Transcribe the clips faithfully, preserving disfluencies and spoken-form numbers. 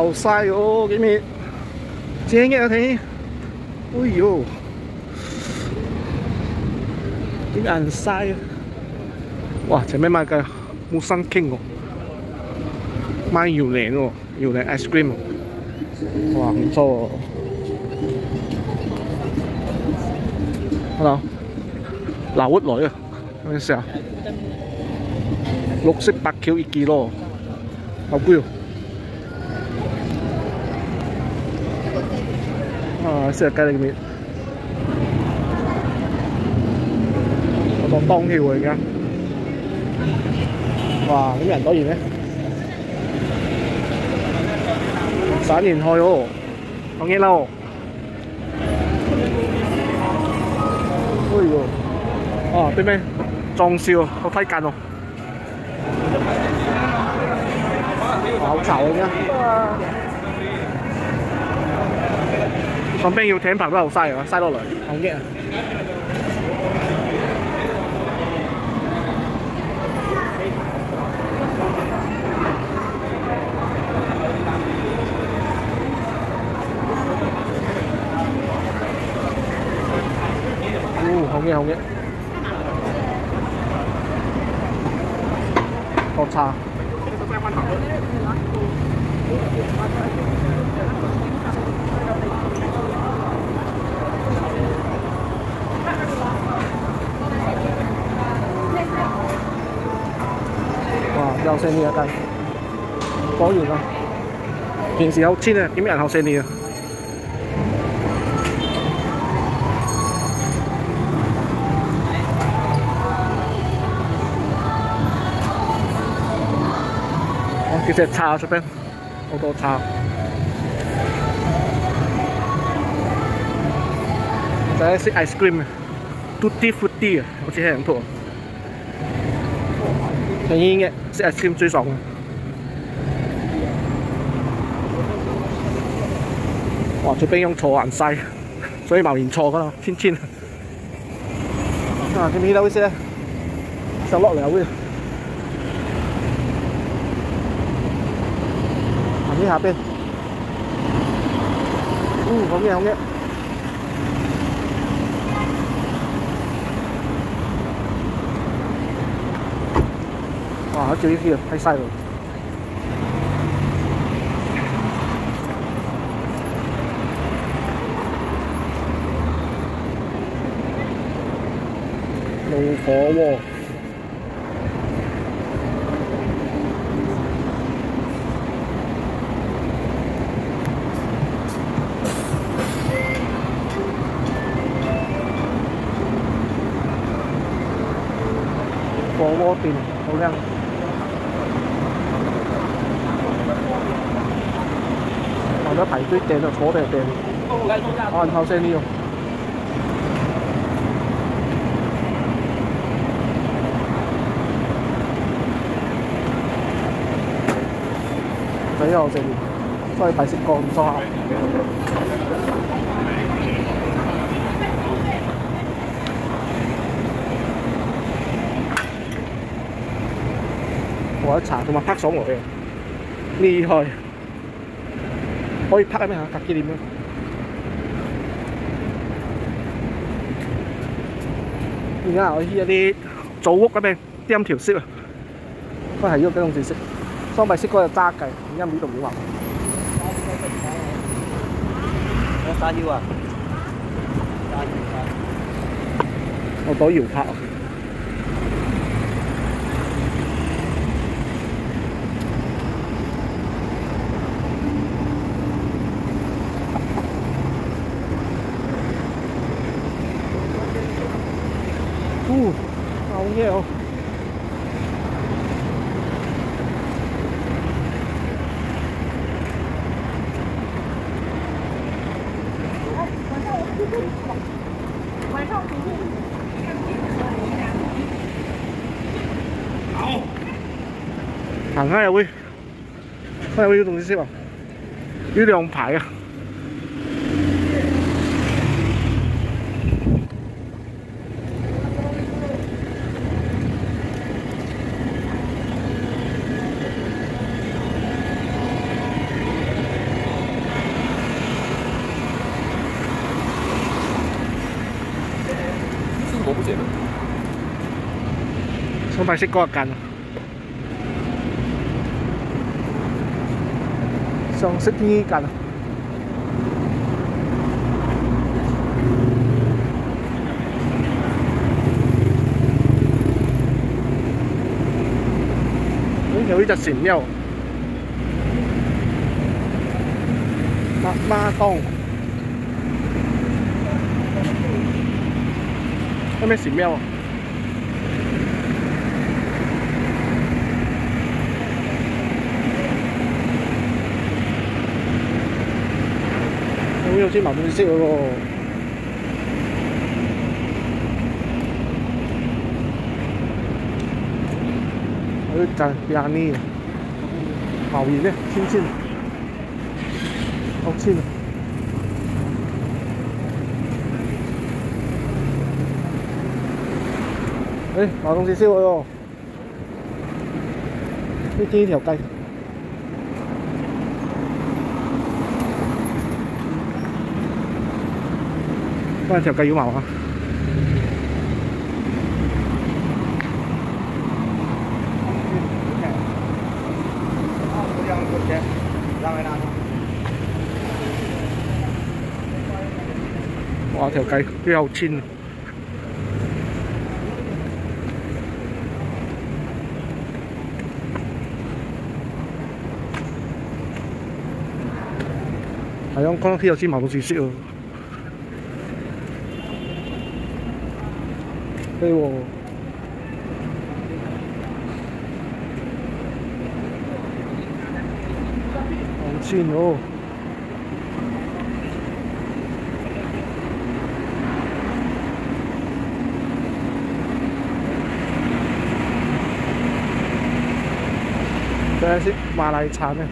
好晒哦，幾面正嘅睇，哎呦，啲人晒啊！哇，前面賣嘅木生 King 喎，賣榴蓮喎，榴蓮 ice cream 喎，哇，唔錯喎。Hello， 流活來啊，睇下先啊，綠色八 Q 一 kilo， 好貴喎。啊，食雞裏面，我當當條嚟㗎。哇！啲人多熱咩？散完開喎，講嘢啦喎。哎呦！哦，對面裝修好睇緊喎，好嘈啊！上邊要艇棚都好嘥啊，嘥落嚟，好驚啊！哦，好嘅好嘅，好茶。哇，有聲呢一間，果然啊！平時好千啊，點人好聲呢啊？哦，幾隻叉出邊，好多叉。就係食 ice cream 啊 ，Tutti Frutti 啊，好似係咁圖。便宜嘅食 ice cream 最爽嘅。哇！出邊用錯顏晒，所以冇人錯噶啦，天天。啊，見唔見到嗰啲咧？上落嚟嗰啲。行呢下邊。嗯，好嘅好嘅。哇！好少呢啲啊，太細啦。老火鍋，火鍋店好靚。或者排隊訂就坐定訂，按後聲呢個。仔又食，所以排食過唔錯下。我一茶同埋拍爽落嘅，厲害！可以拍咩嚇？隔幾點啊？而家我去一啲祖屋嗰邊掂條色啊，都係要幾種色。雙幣色嗰個揸計，而家呢度點話？有沙腰啊！我攞搖拍啊！哦，好嘢哦！晚上服务。好。行開又會，開又會要同你識啊，要兩排啊。 我咪識嗰一間啊，上識呢間啊。有一隻神廟，媽媽檔，有咩神廟啊？我有啲麻煩色喎。有隻亞尼，好熱呢，親親，好親啊！誒，買東西燒喎，呢啲條雞，嗰條雞要毛啊！哇！條雞都好親，係啊，講到有啲毛東西食喎，係喎，好親哦。这是马来餐呢，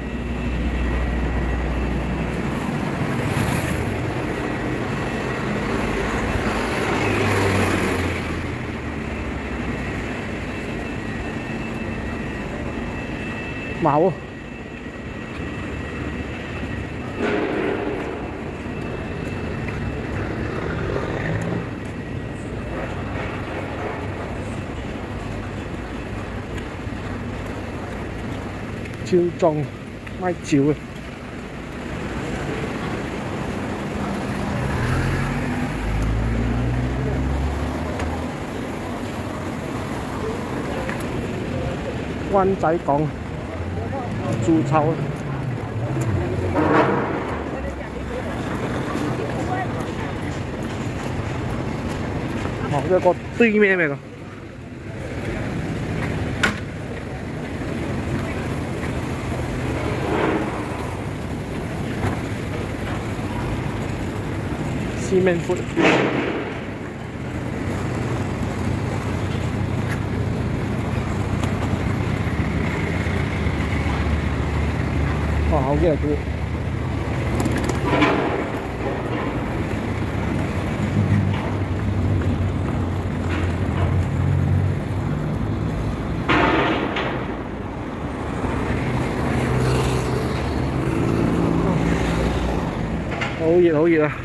毛哦，招裝賣照嘅。灣仔港豬炒啊！哦，這個對面那個。西面food。哇，好嘅佢。好熱好熱啊！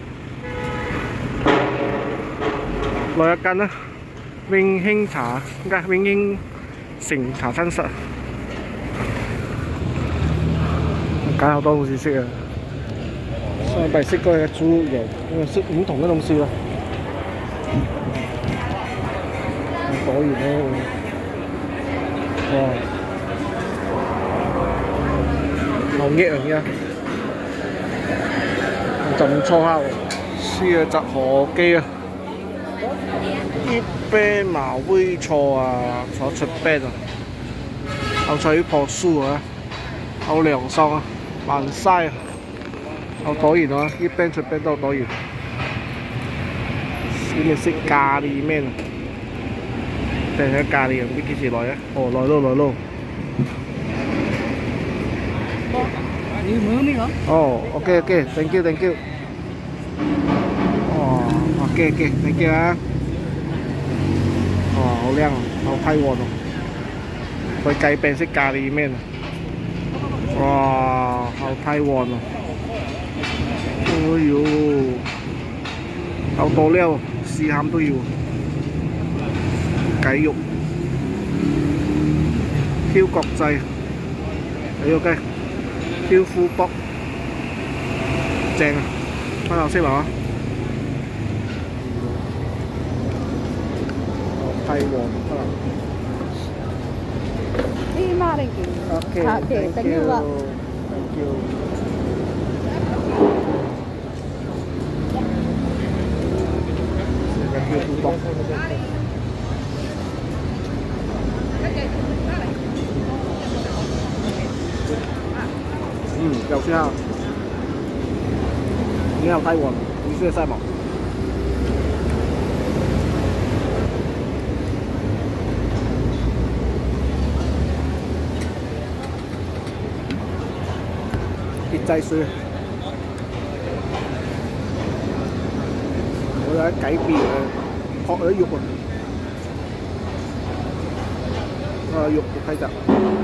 來一間啦，永興茶，唔係永興城茶餐室。揀好多東西食啊！上幣食嗰個豬肉油，我食唔同嘅東西咯。果然咯，哇！好熱啊！而家浸粗烤，試下隻河雞啊！一杯馬威錯啊，坐出杯啊！好彩呢棵樹啊，好涼爽啊！慢晒啊，好多元啊！一邊出邊都好多元。呢邊食咖喱麵，定係咖喱啊？唔知幾時來啊？哦，來咯來咯。你冇呢個？哦 ，OK OK，thank you thank you。哦 ，OK OK，thank you 啊。哇，好靚啊，好泰國啊！佢雞餅識咖喱麵啊！哇，好泰國啊！哎呦，好多料，試餡都要。雞肉 Q 國際，你個雞 Q 富卜正啊！翻頭先嚟啊！帝王翻嚟。 Terima kasih. Okay, Okay, thank you. Pak. Thank you. Thank you富卜。嗯，有需要。你好，台湾，你是赛马。別制水，我有啲計別誒，學咗肉啊，啊肉睇就。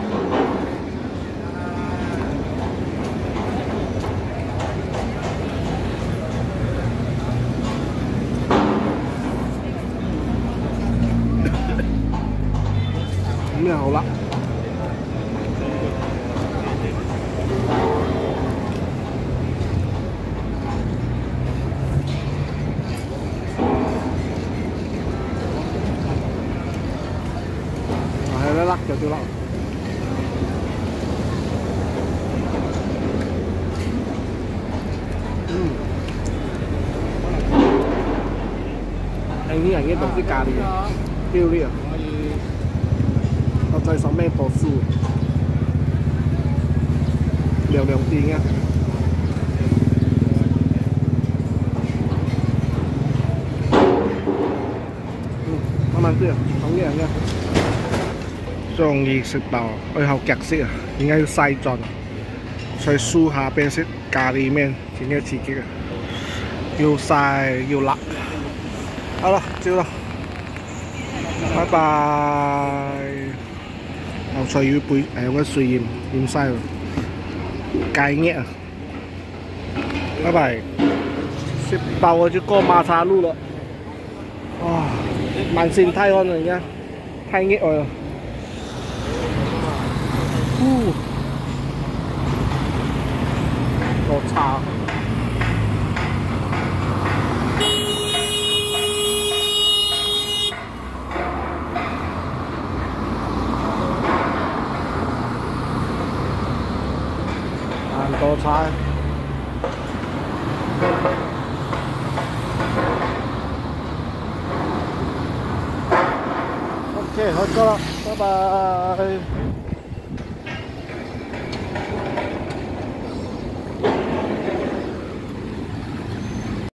咁就好啦。係啦，甩就最甩。嗯，輕啲人嘅獨啲咖喱啊，標啲啊。我再上咩博書，涼涼啲嘅。嗯，慢慢啲啊，同樣嘅。終於食飽，最後夾色啊，點解要西進？再酥下邊食咖喱麵，點解刺激啊？要曬要辣。好啦，照啦，拜拜。牛菜魚背誒用嘅水鹽鹽晒喎，戒醃啊！拜拜，食飽我就過馬岔路了。哇，慢線太安了，而家太熱我了。呼，好差。多菜。OK，開咗啦，拜拜。